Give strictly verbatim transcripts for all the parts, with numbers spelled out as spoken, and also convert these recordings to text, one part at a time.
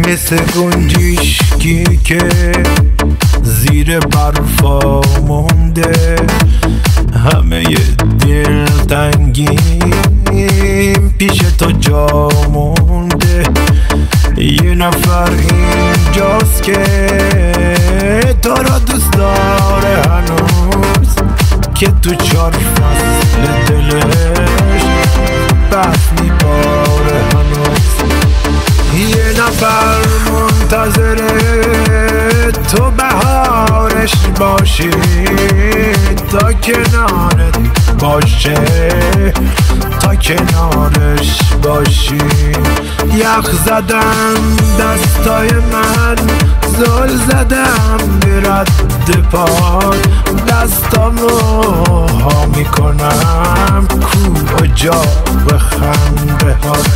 مثل گنجیشکی که زیر برفا مونده، همه دلتنگیم پیش تو جا مونده. یه نفر اینجاست که تو را دوست داره هنوز، که تو چار فصل دلش برف میباره هنوز. یه نفر منتظره تو بهارش باشی، تا کنارت باشه، تا کنارش باشی. یخ زدم دستای من، زل زدم به رد پاد، دستامو ها میکنم کجا به خنده هات.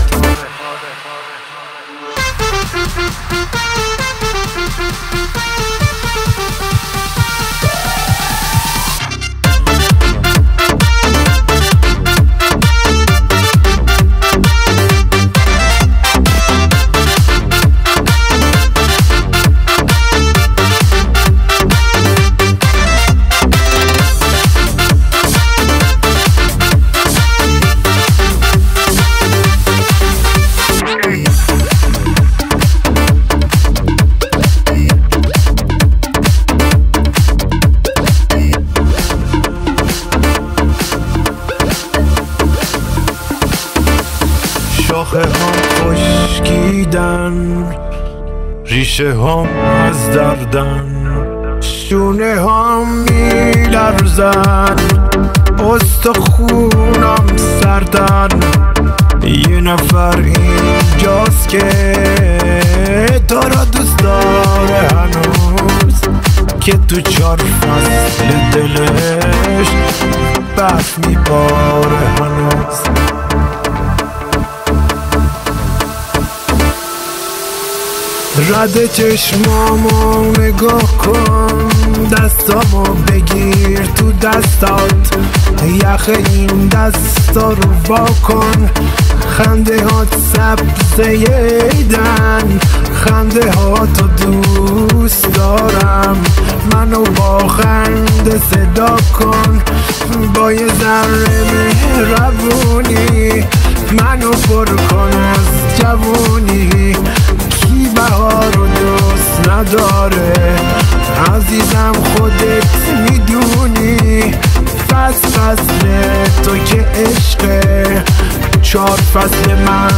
شاخه هم خشکیدن، ریشه هم از دردن، شونه هم میلرزن، استخونم سردن. یه نفر اینجاست که تو را دوست داره هنوز، که تو چار فصل دلش برف میباره هنوز. رد چشمامو نگاه کن، دستامو بگیر تو دستات، یخ این دستا رو وا کن. خنده هات سبزه ایدن، خنده هاتو دوست دارم. منو با خنده صدا کن، با یه ذره مهربونی منو پر کن از جوونی. کی بهار رو دوست نداره عزیزم، خودت میدونی. فصل فصل تو که عشقه، چار فصل من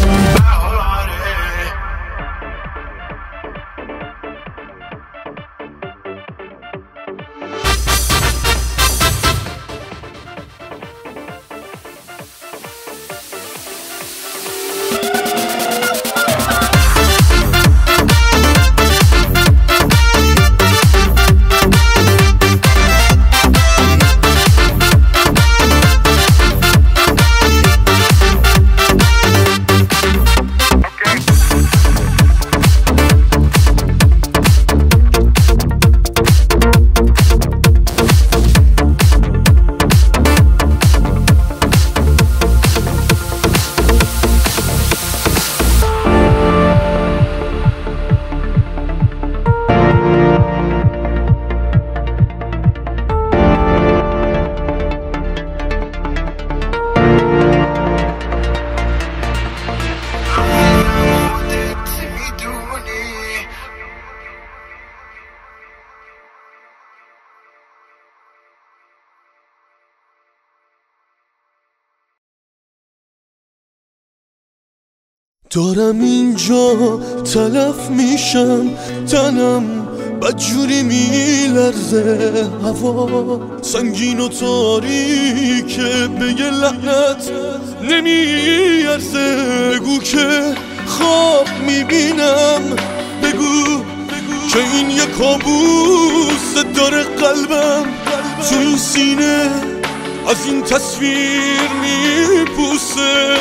دارم اینجا تلف میشم، تنم بدجوری میلرزه، هوا سنگین و تاریکه، بگه لعنت نمیارزه. بگو که خواب میبینم، بگو که این یه کابوس داره قلبم تو این سینه از این تصویر میپوسه.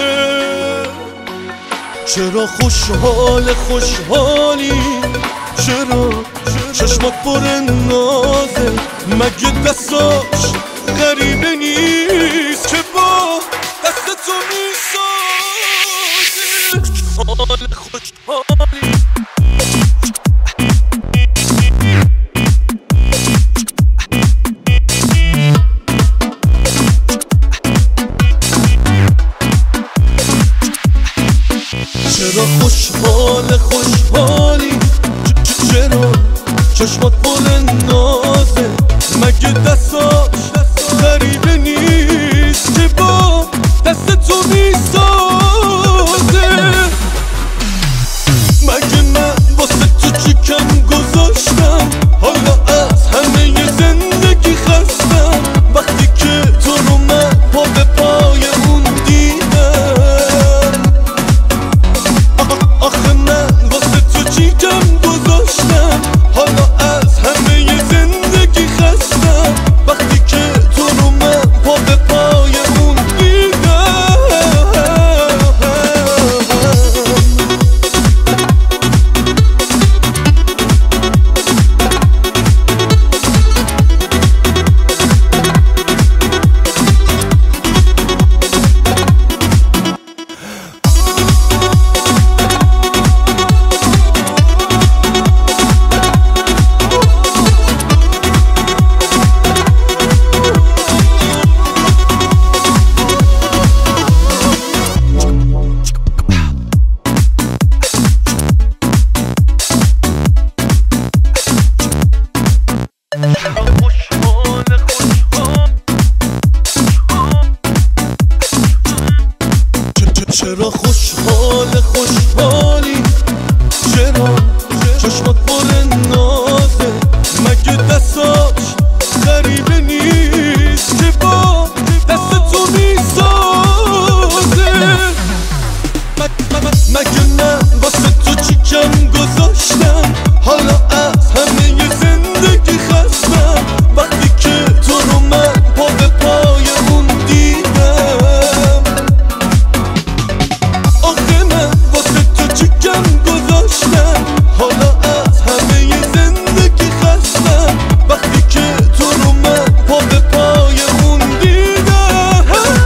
چرا خوشحال خوشحالی، چرا چشمات پر نازه، مگه دستاش غریبه نیست که با دست تو میسازه. خوشحال خوشحالی چرا خوشحال خوشحالی چرا چشمات پر نازه مگه دستاش غریبه نیست که با دست تو میسازه مگه من واسه تو چی کم گذاشتم حالا از همه ی زندگی خستم وقتی که تو رو من پا به پای اون دیدم آخه من واسه تو چی کم گذاشتم حالا از همه ی زندگی خستم وقتی که تو رو من پا به پای اون دیدم چرا خوشحال خوشحالی چرا چشمات پر نازه مگه دستاش غریبه نیست که با دست تو میسازه مگه من واسه تو چی کم گذاشتم حالا از همه ی زندگی خستم وقتی که تو رو من پا به پای اون دیدم آخه من واسه تو چی کم گذاشتم حالا از همه ی زندگی خستم وقتی که تو رو من پا به پای اون دیدم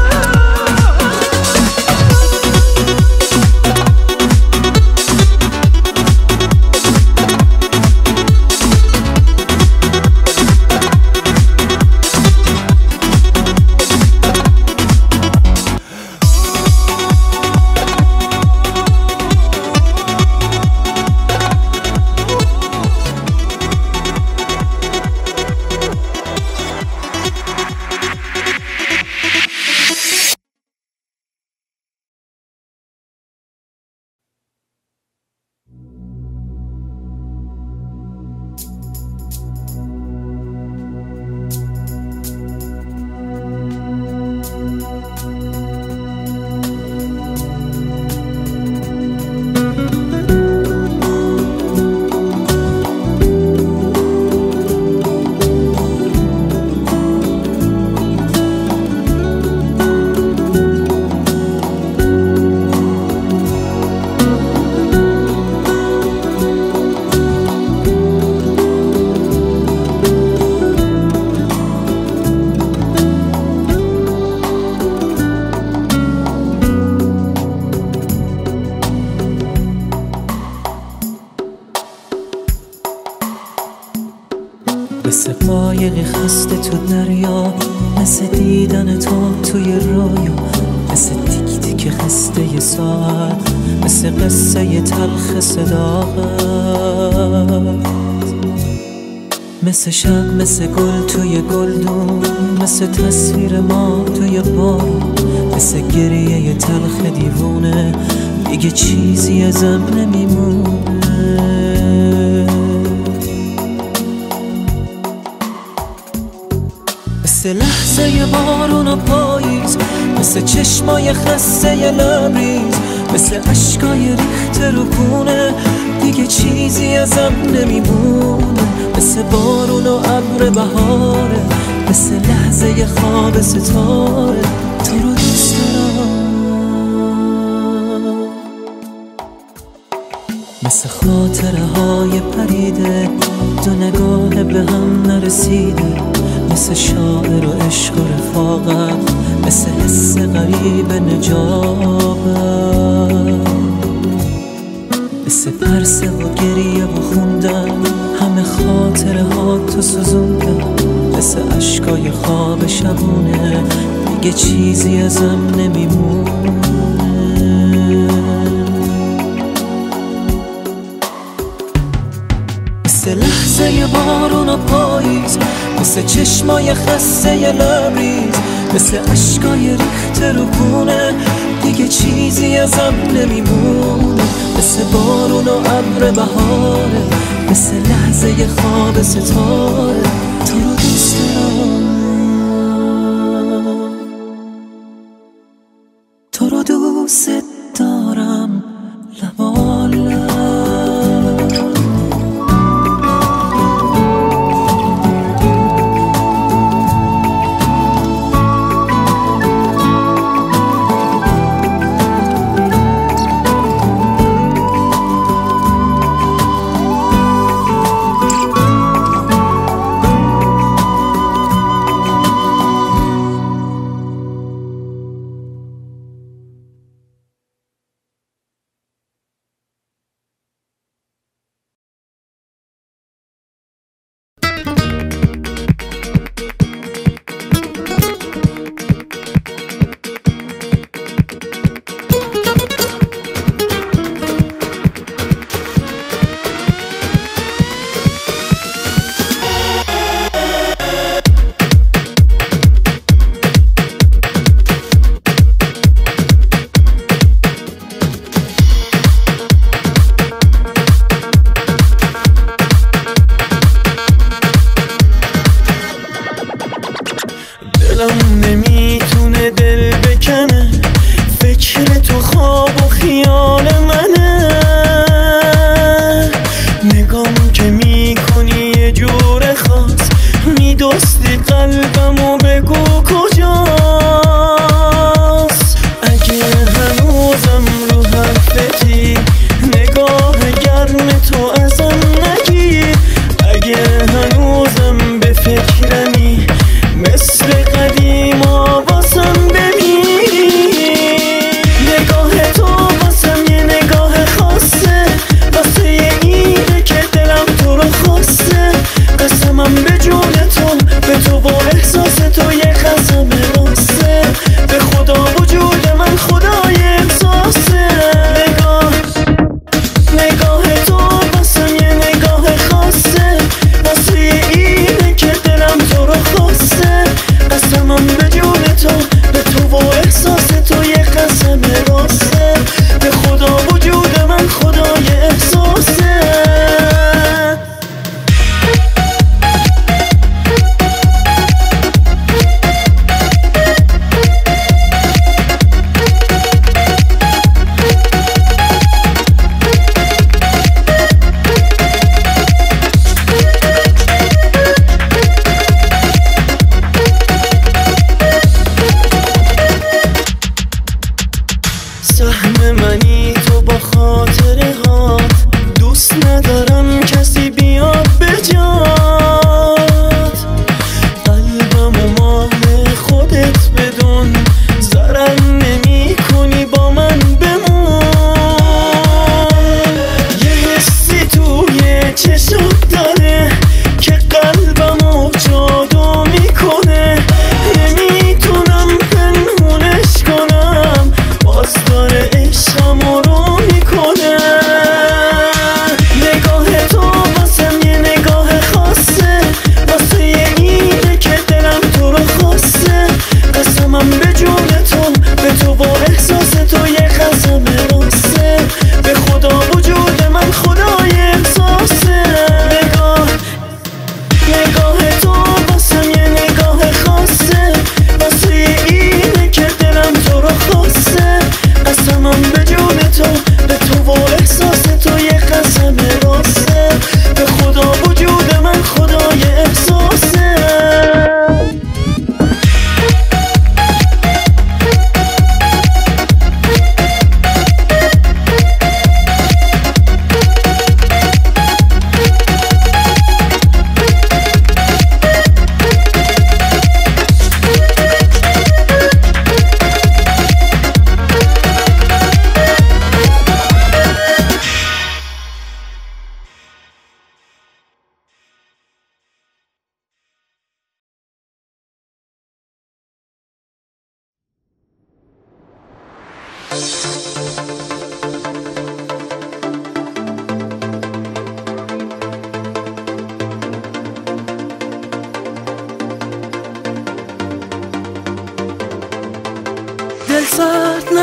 مثل قایقی خسته تو دریا مثل دیدن تو توی رویا مثل تیک تیک خسته ی ساعت مثل قصه ی تلخ صداقت مثل شب مثل گل توی گلدون مثل تصویر ما توی بارون مثل گریه ی تلخ دیوونه دیگه چیزی ازم نمیمونه مثل لحظه ی بارون و پاییز مثل چشمای خسته ی لبریز مثل عشقای ریخته رو کونه دیگه چیزی ازم نمیمونه مثل بارون و ابر بهاره مثل لحظه ی خواب ستاره تو رو دوست دارم مثل خاطره های پریده دو نگاه به هم نرسیده مثل شاعر و عشق و رفاقت مثل حس غریب نجابت مثل پرسه و گریه و خوندن همه خاطره ها تو سوزوندن مثل عشقای خواب شبونه دیگه چیزی ازم نمیمونه لحظه بارون و پاییز، مثل چشمای خسته لبریز، مثل عشقای ریخته رو خونه، دیگه چیزی ازم نمیمونه. مثل بارون و ابر بهاره، مثل لحظه خواب ستاره. تو رو دوست دارم، تو رو دوست دارم لبالب.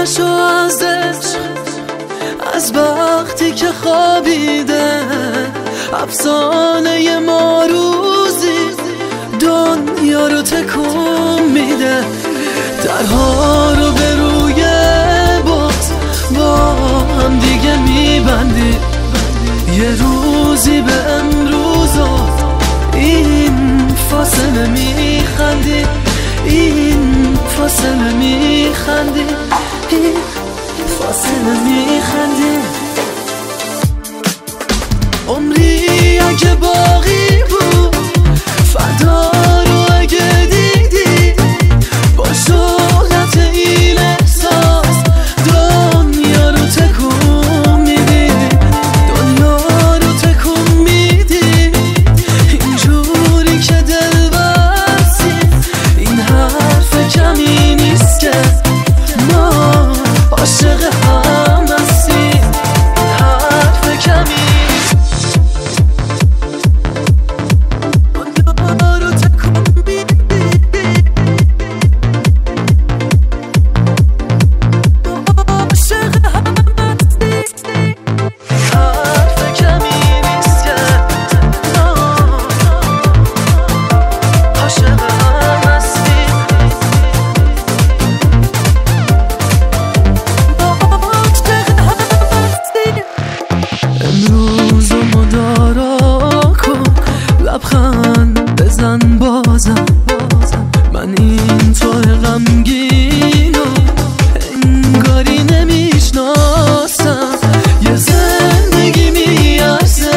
نشو از عشق، از وقتی که خوابیده افسانه ما روزی دنیا رو تکون میده. درها رو به روی باز با هم دیگه میبندی، یه روزی به امروز و این فاصله میخندی، این فاصله میخندی، این فاصله میخندی. عمری اگه باقی بود فردا رو اگه دیدی، با شهرت این احساس دنیا رو تکون میدی، دنیا رو تکون میدی. اینجوری که دل بستی این حرف کمی نیست که ما عاشق هم هستیم، این حرف کمی من این تو غمگین و انگاری نمیشناسم، یه زندگی میارزه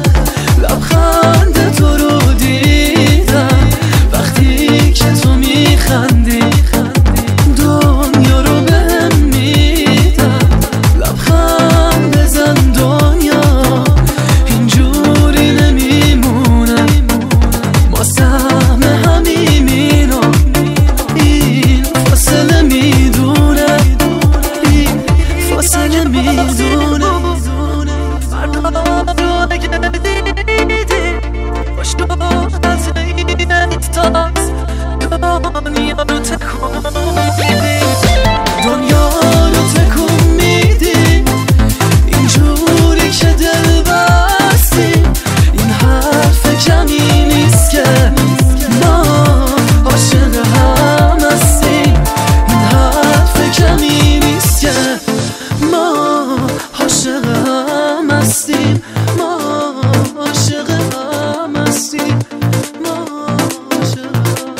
لبخند تو رو دیدم، وقتی که تو میخندی دنیا رو بهم میدم. لبخند بزن دنیا اینجوری نمیمونه، ما سهم همیم و این فاصله میدونه، این فاصله میدونه. فردا رو اگه دیدی با شهرت این احساس دنیا رو تکون میدی، دنیا رو تکون میدی. اینجوری که دل بستی این حرف کمی نیست که ما عاشق هم هستیم، این حرف کمی نیست که ما عاشق هم هستیم، ما عاشق هم هستیم، ما عاشق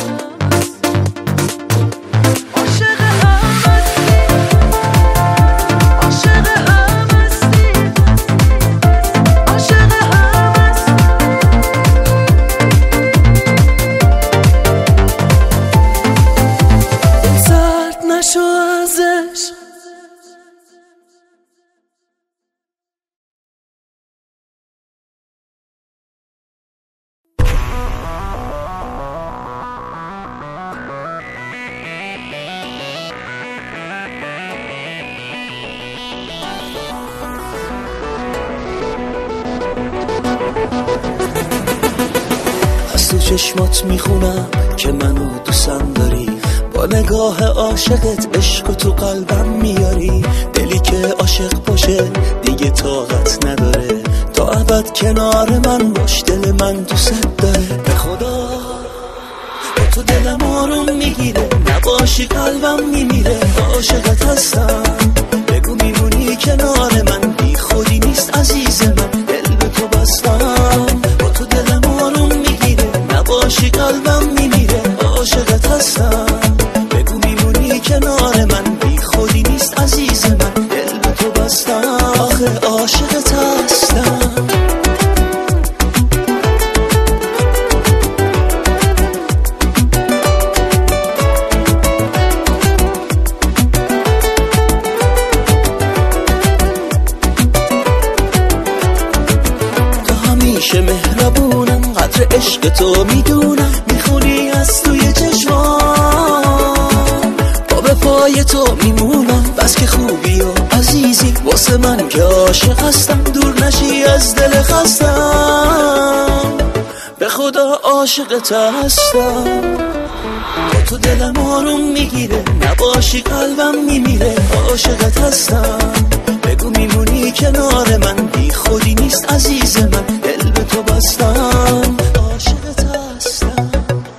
عاشق هم هستیم، عاشق هم هستیم، عاشق هم هستیم. سرد نشو از عشق. از تو چشمات میخونم که منو دوستم داری، با نگاه عاشقت عشق و تو قلبم میاری. دلی که عاشق باشه دیگه طاقت نداره، تا ابد کنار من باش، دل من دوست داره. به خدا با تو دلم آروم میگیره، نباشی قلبم میمیره. عاشقت هستم بگو میمونی کنار من، بی خودی نیست عزیز من، دل به تو بستم. با تو دلم آروم میگیره، نباشی قلبم میمیره. عاشقت هستم بگو میمونی کنار من، بی خودی نیست عزیز من، دل به تو بستم. آخه عاشقت هستم. مهربونم قدر عشق تو میدونم، میخونی از توی چشمام، پا به پای تو میمونم. بس که خوبی و عزیزی واسه من که عاشق هستم، دور نشی از دل خستم. به خدا عاشقت هستم. با تو دلم آروم میگیره، نباشی قلبم میمیره. عاشقت هستم، بگو میمونی کنار من، بی خودی نیست عزیز من، دل به تو بستم. عاشقت هستم.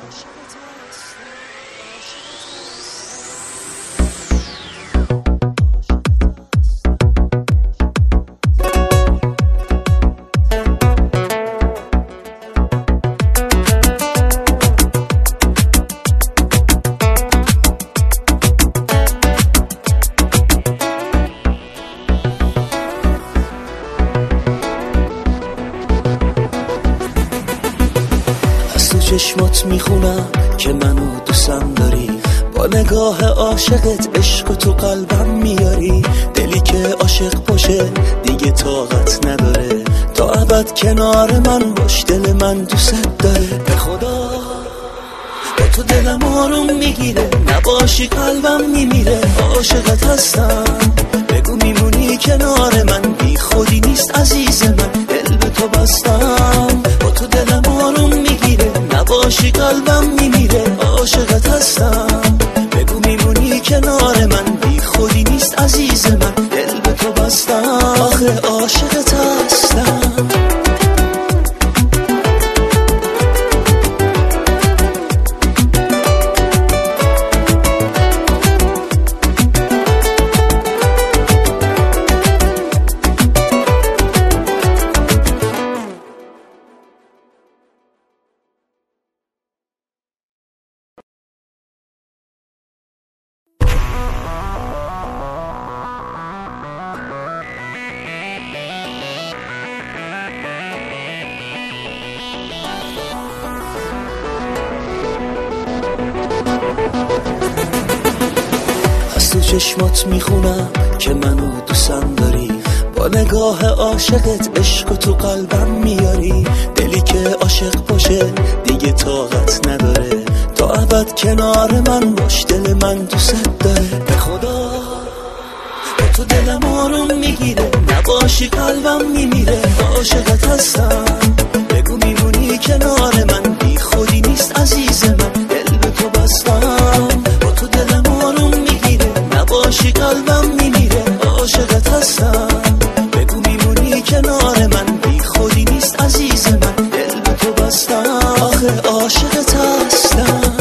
چشمات میخونم که منو دوستم داری، با نگاه عاشقت عشق و تو قلبم میاری. دلی که عاشق باشه دیگه طاقت نداره، تا ابد کنار من باش، دل من دوست داره. به خدا با تو دلم آروم میگیره، نباشی قلبم میمیره. عاشقت هستم، بگو میمونی کنار من، بی خودی نیست عزیز من، دل به تو بستم. با تو دلم آروم میگیره، نباشی قلبم میمیره. عاشقت هستم، بگو میمونی کنار من، بی خودی نیست عزیز من، دل به تو بستم. آخه عاشقت هستم. چشمات میخونم که منو دوستم داری، با نگاه عاشقت عشق و تو قلبم میاری. دلی که عاشق باشه دیگه طاقت نداره، تا ابد کنار من باش، دل من دوست داره. به خدا با تو دلم آروم میگیره، نباشی قلبم میمیره. عاشقت هستم، بگو میمونی کنار من، بی خودی نیست عزیز من، دل به تو بستم. با تو دلم آروم میگیره، نباشی قلبم میمیره. عاشقت هستم، بگو میمونی کنار من، بی خودی نیست عزیز من، دل به تو بستم. آخه عاشقت هستم.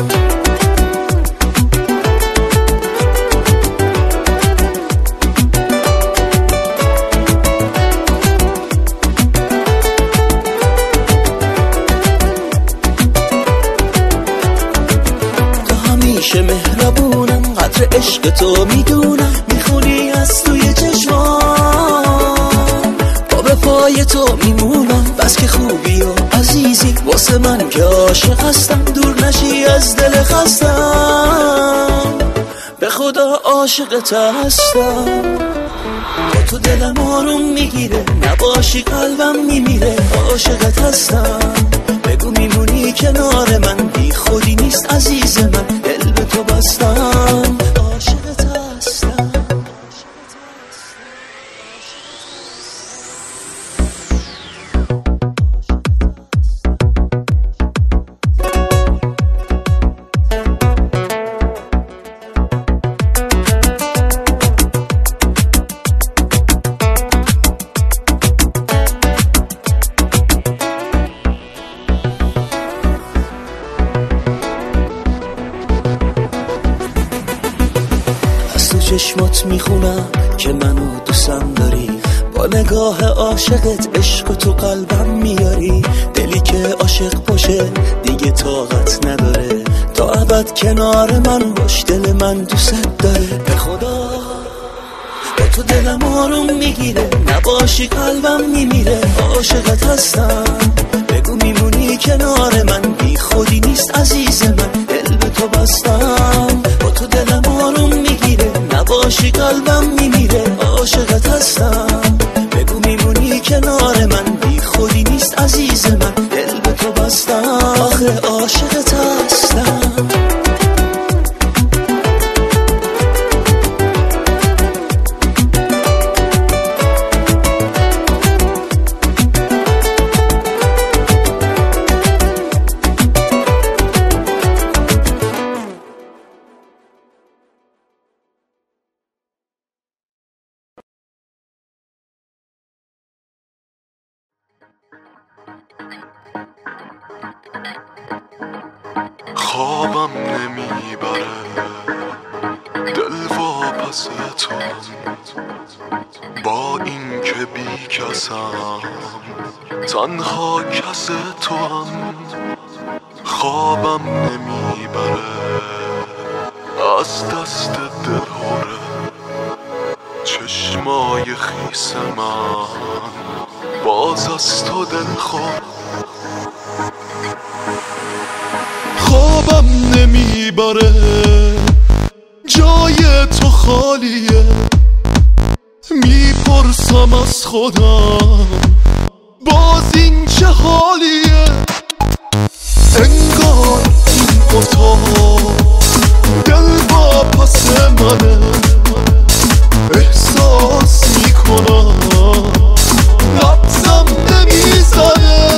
تو همیشه مهربونم، قدر عشق تو میدونم، میخونی از توی چشمام، با به پای تو میمونم. بس که خوبی و عزیزی واسه من که عاشق هستم، دور نشی از دل خستم. به خدا عاشقت هستم. با تو دلم آروم میگیره، نباشی قلبم میمیره. عاشقت هستم، بگو میمونی کنار من، بی خودی نیست عزیز من، دل به تو بستم. عاشقت هستم. چشمات میخونم که منو دوستم داری، با نگاه عاشقت عشق و تو قلبم میاری. دلی که عاشق باشه دیگه طاقت نداره، تا ابد کنار من باش، دل من دوست داره. به خدا با تو دلم آروم میگیره، نباشی قلبم میمیره. عاشقت هستم، بگو میمونی کنار من، بی خودی نیست عزیز من، دل به تو بستم. با تو دلم آروم میگیره، نباشی قلبم میمیره. عاشقت هستم، بگو میمونی کنار من، بی خودی نیست عزیز من، دل به تو بستم. آخه عاشقت هستم. خوابم نمیبره دل واپس تو با این که بی کسم تنها کس تو هم خوابم نمیبره از دست دل هره چشمای خیس من باز از تو دل خور خوابم نمیبره جای تو خالیه میپرسم از خودم باز این چه حالیه انگار این اتاق دل واپس منه احساس میکنم نبضم نمیزنه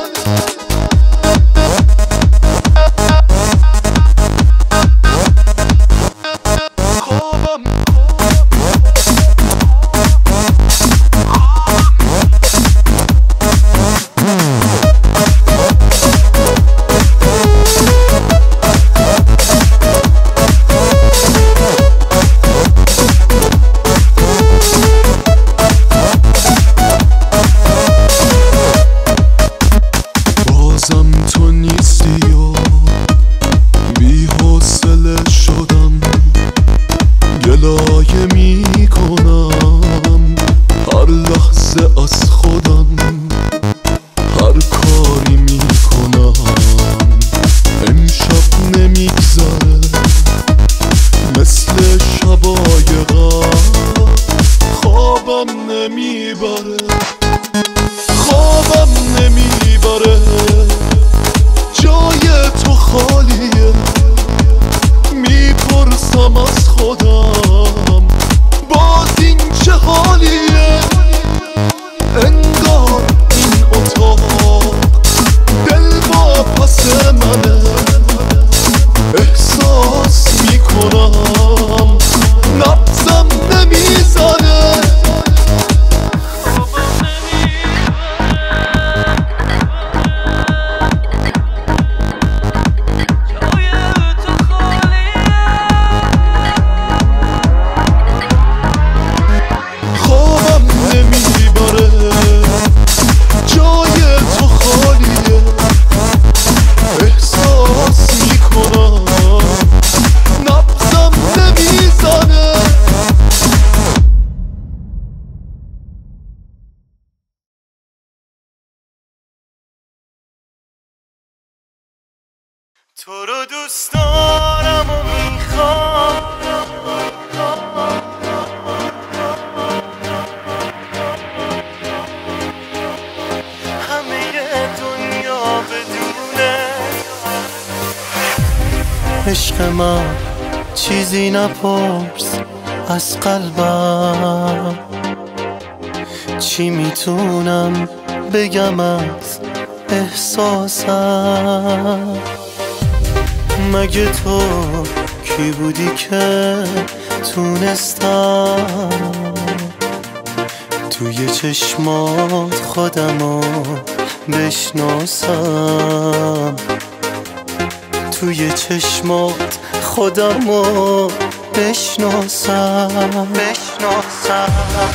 تو رو دوست دارم و میخوام همه دنیا بدونه عشق من چیزی نپرس از قلبم چی میتونم بگم از احساسم مگه تو کی بودی که تونستم توی چشمات خودمو بشناسم توی چشمات خودمو بشناسم بشناسم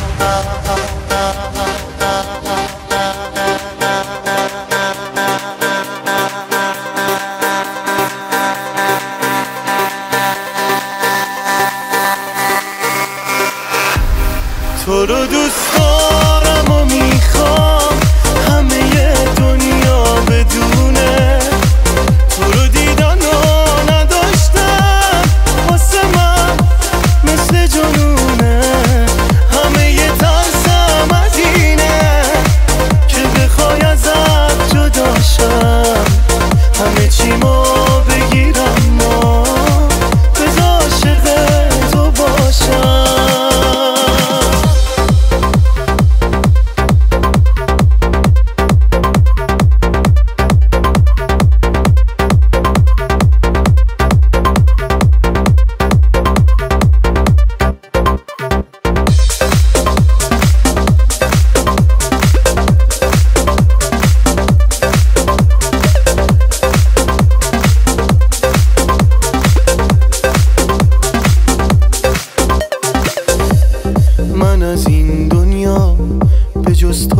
تو رو دوست دارم و میخوام همه دنیا بدونه تو رو دیدن و نداشتم واسه من مثل جنونه همه ترسم از این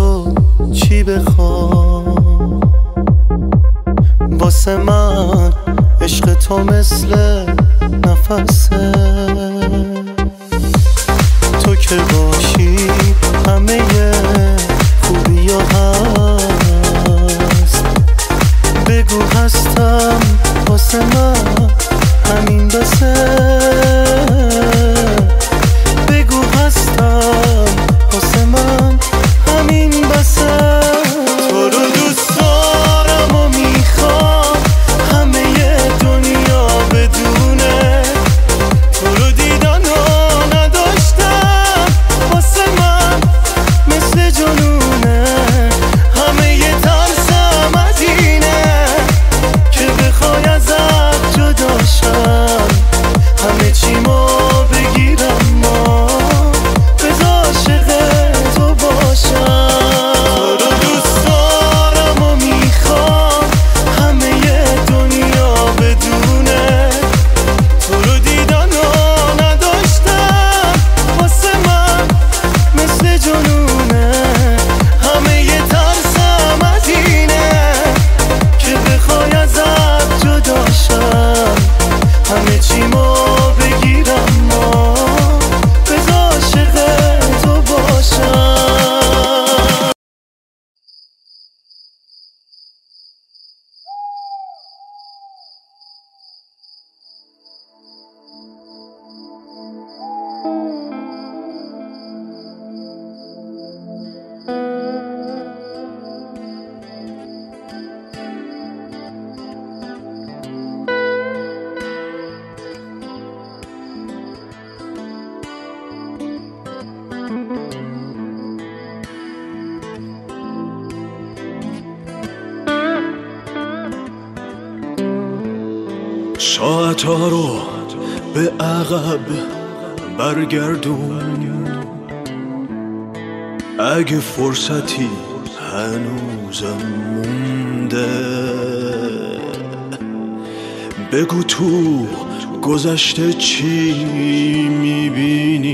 تو چی بخوام؟ واسه من عشق تو مثل نفسه، تو که باشی همه خوبی ها هست. بگو هستم واسه من همین بسه، بگو هستم واسه من همین بسه. تو رو دوست دارم و میخوام همه دنیا بدونه، تو رو دیدن ها نداشتم واسه من مثل جنونه. همه ترسم از اینه که بخوای ازت جدا شم، همه چی ما بگیرم ما بذار عاشق تو باشم. تو رو دوست دارم و میخوام همه دنیا بدونه، تو رو دیدن ها نداشتم واسه من مثل جنونه. همه ترسم از اینه که بخوای ازت جدا شم، همه چی ما بگیرم ما بذار عاشق تو باشم. ساعتها رو به عقب برگردون، اگه فرصتی هنوزم مونده. بگو تو گذشته چی میبینی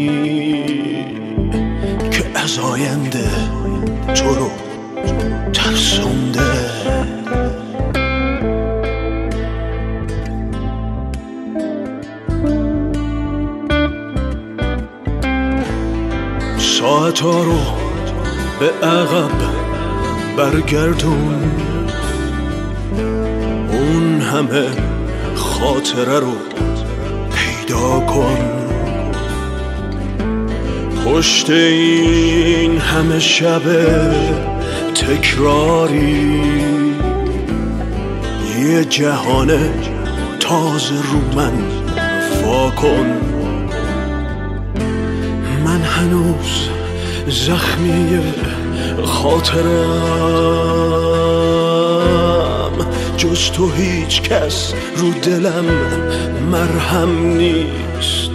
که از آینده تو رو ترسونده. ساعتها رو به عقب برگردون، اون همه خاطره رو پیدا کن. پشت این همه شب تکراری یه جهان تازه رو من وا کن. من هنوز زخمی خاطرم، جز تو هیچ کس رو دلم مرهم نیست.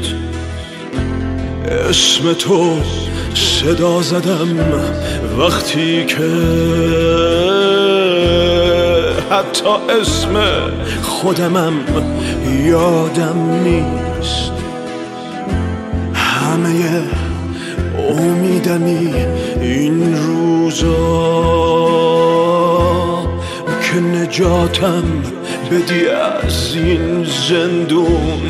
اسم تو صدا زدم وقتی که حتی اسم خودمم یادم نیست. همه امیدمی این روزا که نجاتم بدی از این زندون.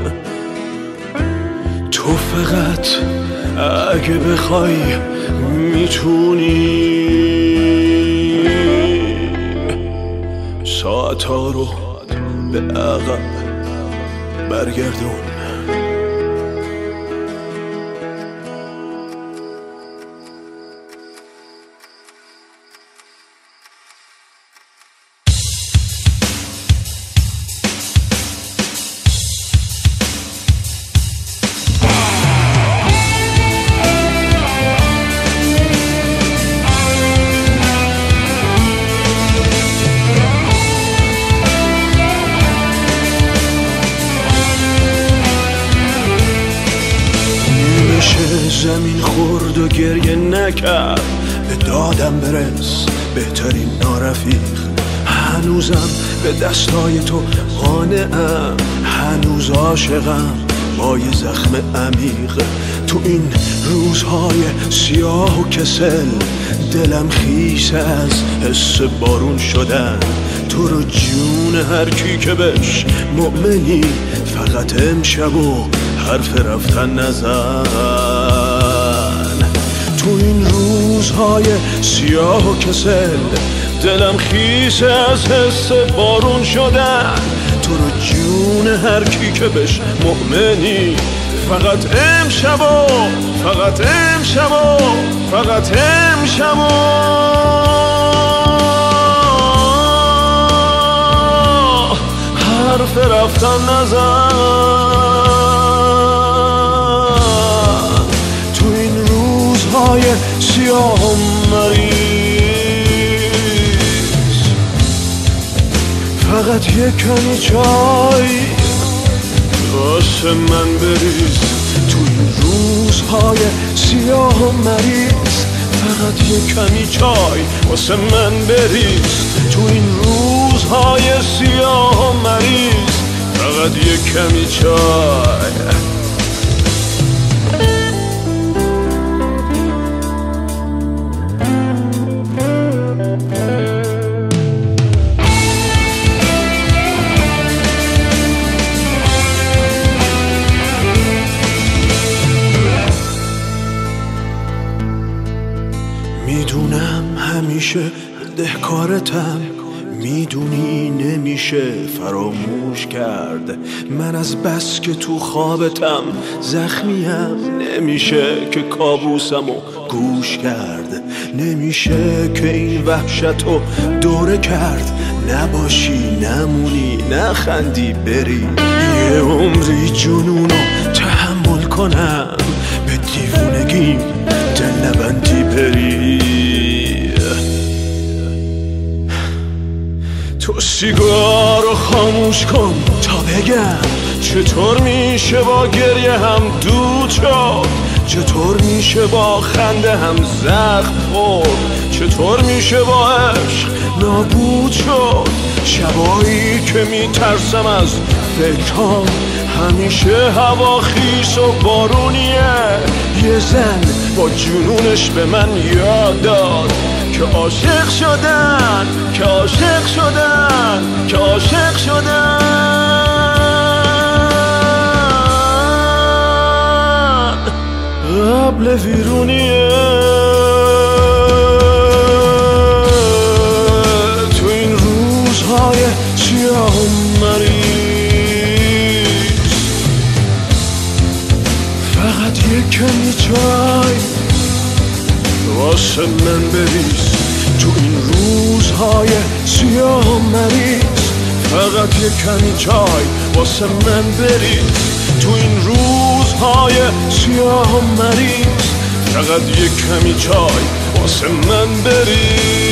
تو فقط اگه بخوای میتونی ساعتها رو به عقب برگردون. زمین خورد و گریه نکرد، به دادم برس بهترین نارفیق. هنوزم به دستای تو قانعم، هنوز عاشقم با یه زخم عمیق. تو این روزهای سیاه و کسل دلم خیس از حس بارون شدن. تو رو جون هر کی که بش مؤمنی فقط امشب و حرف رفتن نزن. تو این روزهای سیاه و کسل دلم خیس از حس بارون شدن. تو رو جون هر کی که بش مؤمنی فقط امشب و فقط امشب و فقط امشب و حرف رفتن نزن. تو این روزهای سیاه و مریض فقط یک کمی چای واسه من بریز. تو این روزهای سیاه و مریض فقط یک کمی چای واسه من بریز. تو این روزهای سیاه و مریض فقط یک کمی چای. میدونم همیشه دهکارتم، میدونی نمیشه فراموش کرد. من از بس که تو خوابتم زخمیم، نمیشه که کابوسمو گوش کرد. نمیشه که این وحشتو دوره کرد. نباشی نمونی نخندی بری. یه عمری جنونو تحمل کنم، به دیوونگیم دل نبندی بری. تو سیگارو خاموش کن تا بگم چطور میشه با گریه هم دود شد، چطور میشه با خنده هم زخم خورد، چطور میشه با عشق نابود شد. شبایی که میترسم از فکرام همیشه هوا خیس و بارونیه. یه زن با جنونش به من یاد داد که عاشق شدن، که عاشق شدن، که عاشق شدن قبل ویرونیه. تو این روزهای سیاه و مریض فقط یک کمی چای واسه من بریز. تو این روزهای سیاه و مریض فقط یک کمی چای واسه من بریز. تو این روزهای سیاه و مریض فقط یک کمی چای واسه من بریز.